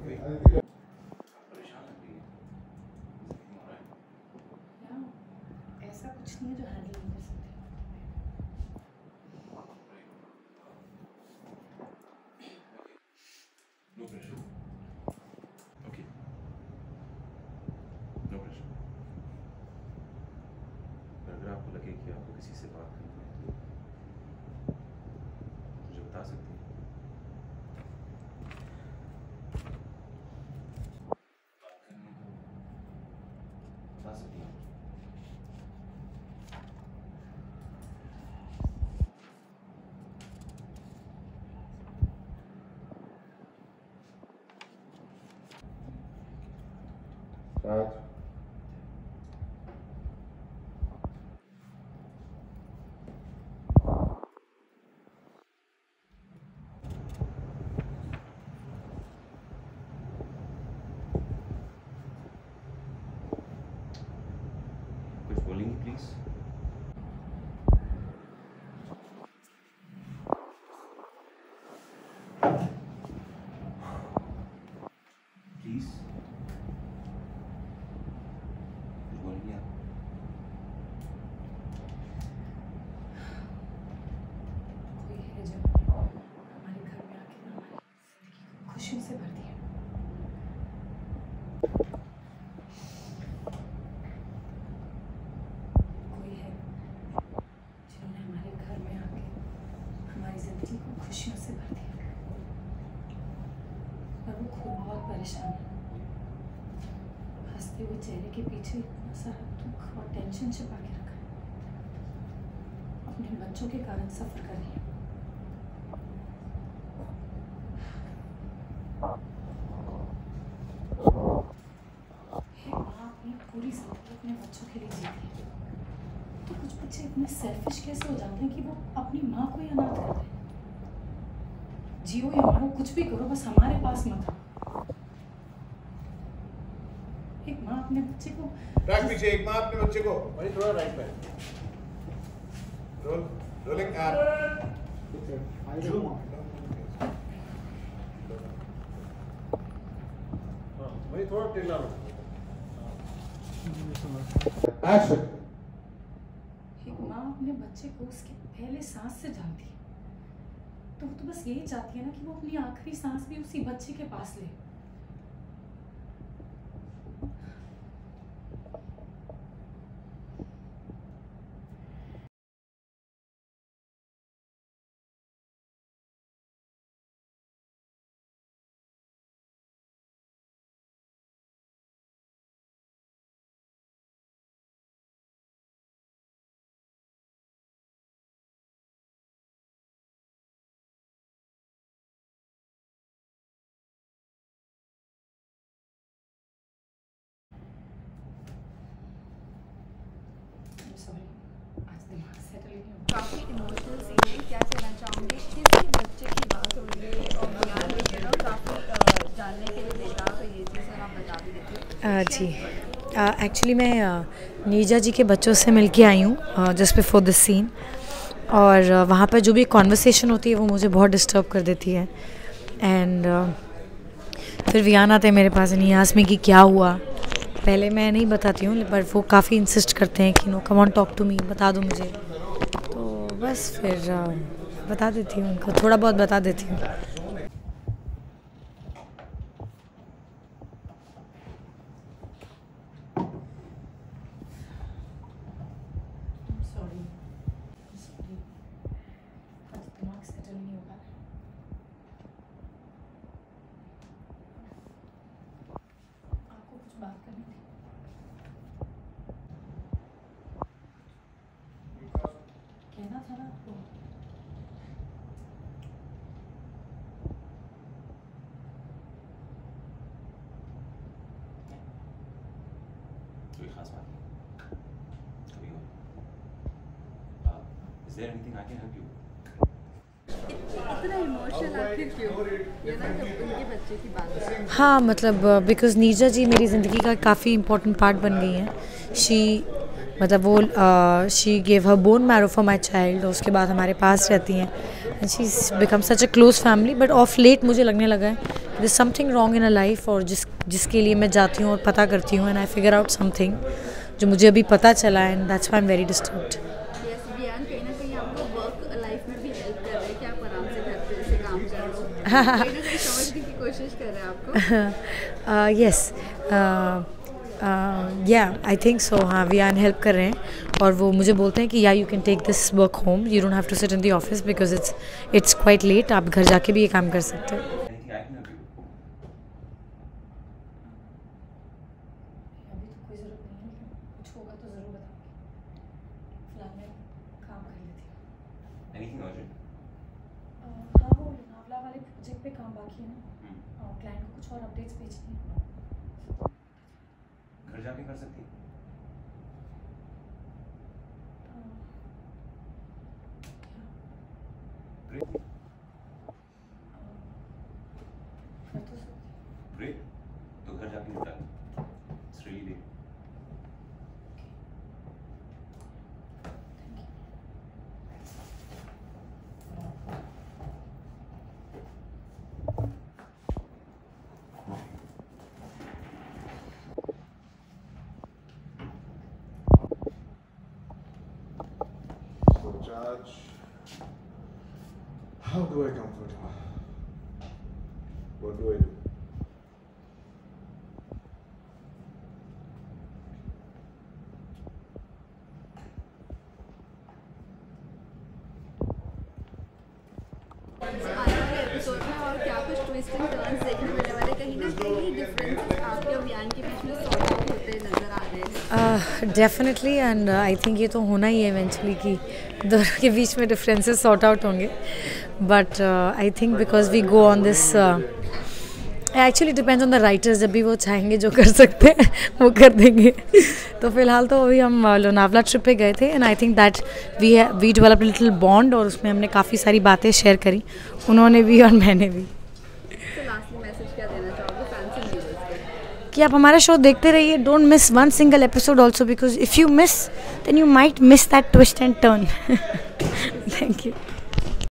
ऐसा कुछ नहीं है जो हैंडल नहीं कर सकते। No pressure. Okay, no pressure. अगर आपको लगे कि आपको किसी से बात करनी है तो मुझे बता सकते हैं। बता सकती हैं। कुछ बोलेंगी प्लीज? प्लीज कुछ बोलेंगी आप? कोई है जो हमारे घर में आके ना हमारी जिंदगी को खुशियों से भर दिया। कोई है जिन्होंने हमारे घर में आके हमारी जिंदगी को खुशियों से भर दिया। और वो खुद बहुत परेशान है। हंसते हुए चेहरे के पीछे इतना सारा दुख और टेंशन छिपा के रखा है। अपने बच्चों के कारण सफर कर रही है। हे माँ, अपनी पूरी जिंदगी अपने बच्चों के लिए जीती है, तो कुछ बच्चे इतने सेल्फिश कैसे हो जाते हैं कि वो अपनी माँ को ही अनाथ कर दें। जियो या मरो, कुछ भी करो, बस हमारे पास मत आओ। एक माँ अपने बच्चे को रख पीछे, एक माँ अपने बच्चे को भाई थोड़ा राइट पे रोलिंग भाई थोड़ा टेढ़ा लो। एक्शन। एक माँ अपने बच्चे को उसके पहले सांस से जानती है, तो वो तो बस यही चाहती है ना कि वो अपनी आखिरी सांस भी उसी बच्चे के पास ले। सॉरी, आज दिमाग सेटल नहीं हो। काफ़ी इमोशनल सीन है। क्या कहना चाहूँगी? किसी बच्चे की बात हो रही है और बयान भी है ना, काफ़ी जानने के लिए बेकार है ये चीज़, आप बता भी देती हूँ। जी, एक्चुअली मैं नीजा जी के बच्चों से मिल के आई हूँ जस्ट बिफोर दिस सीन, और वहाँ पर जो भी कॉन्वर्सेशन होती है वो मुझे बहुत डिस्टर्ब कर देती है। एंड फिर वियान आते हैं मेरे पास, नहीं आसमी कि क्या हुआ। पहले मैं नहीं बताती हूँ, पर वो काफ़ी इंसिस्ट करते हैं कि no come on talk to me, बता दो मुझे। तो बस फिर बता देती हूँ उनको, थोड़ा बहुत बता देती हूँ। दिमाग सेटल नहीं होगा। आपको कुछ बात करनी थी। कहना था ना आपको। कोई खास बात नहीं, कभी हो। Is there anything I can help you? इतना इमोशनल आखिर क्यों? ये ना जब उनके बच्चे की बात है। हाँ, मतलब बिकॉज़ नीजा जी मेरी ज़िंदगी का काफ़ी इम्पोर्टेंट पार्ट बन गई हैं। मतलब वो she gave her bone marrow for my child, और उसके बाद हमारे पास रहती हैं। And she become such a close family, but of late मुझे लगने लगा है there's something wrong in a life और जिसके लिए मैं जाती हूँ और पता करती हूँ and I figure out something जो मुझे अभी पता चला and that's why I'm very disturbed. Yes Vihaan, कहीं ना कहीं आपको वर्क लाइफ में भी हेल्प कर रहे हैं कि आप आराम से घर पे से काम कर लो, कहीं ना कहीं समझने की कोशिश कर रहे हैं आपको? Yes. Yeah, I think so. हाँ, वियान हेल्प कर रहे हैं और वो मुझे बोलते हैं कि yeah you can take this work home, you don't have to sit in the office because it's quite late, आप घर जाके भी ये काम कर सकते हो. Anything I can help you? अभी तो कोई ज़रूरत नहीं है, कुछ होगा तो ज़रूर बताऊँगी. फिलहाल मैं काम कर लेती हूँ. Anything urgent? हाँ, वो लोनावला वाले प्रोजेक्ट पे काम बाकी है ना, क्लाइंट को कुछ और अपडेट्स भेजनी है. घर जाके कर सकती हैं? Great. Great. तो घर जाके निपटा लो. It's really late. So, Judge, how do I comfort him? What do I do? आने वाले एपिसोड में और क्या कुछ ट्विस्ट एंड टर्न्स देखने मिलने वाले, कहीं ना कहीं डिफरेंसेस आपके और वियान के बीच में सॉर्ट आउट होते नजर आ रहे हैं? डेफिनेटली एंड आई थिंक ये तो होना ही है इवेंचुअली कि दोनों के बीच में डिफरेंसेस सॉर्ट आउट होंगे. But I think because we go on this actually depends on the writers, जब भी वो चाहेंगे जो कर सकते हैं वो कर देंगे. तो फिलहाल तो अभी हम लोनावला ट्रिप पे गए थे and I think that we develop little bond और उसमें हमने काफ़ी सारी बातें शेयर करी, उन्होंने भी और मैंने भी. तो लास्टली मैसेज क्या देना चाहोगे फैंस एंड व्यूअर्स को? कि आप हमारा शो देखते रहिए, don't miss one single episode also because if you miss then you might miss that twist and turn. Thank you.